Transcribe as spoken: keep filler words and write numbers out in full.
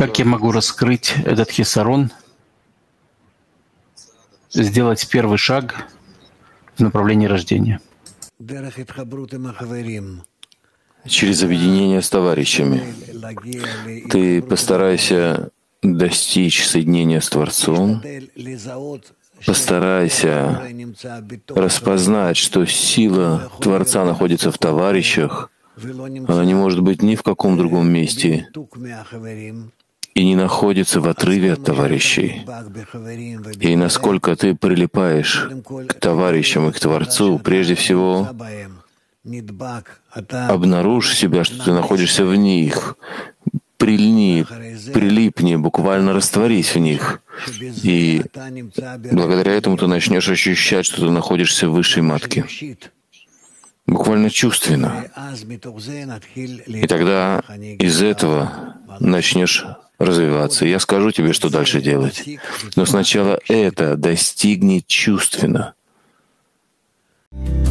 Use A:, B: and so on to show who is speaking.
A: Как я могу раскрыть этот хисарон, сделать первый шаг в направлении рождения?
B: Через объединение с товарищами. Ты постарайся достичь соединения с Творцом, постарайся распознать, что сила Творца находится в товарищах, она не может быть ни в каком другом месте и не находится в отрыве от товарищей. И насколько ты прилипаешь к товарищам и к Творцу, прежде всего, обнаружь себя, что ты находишься в них, прильни, прилипни, буквально растворись в них. И благодаря этому ты начнешь ощущать, что ты находишься в высшей матке. Буквально чувственно. И тогда из этого начнешь развиваться. Я скажу тебе, что дальше делать. Но сначала это достигни чувственно.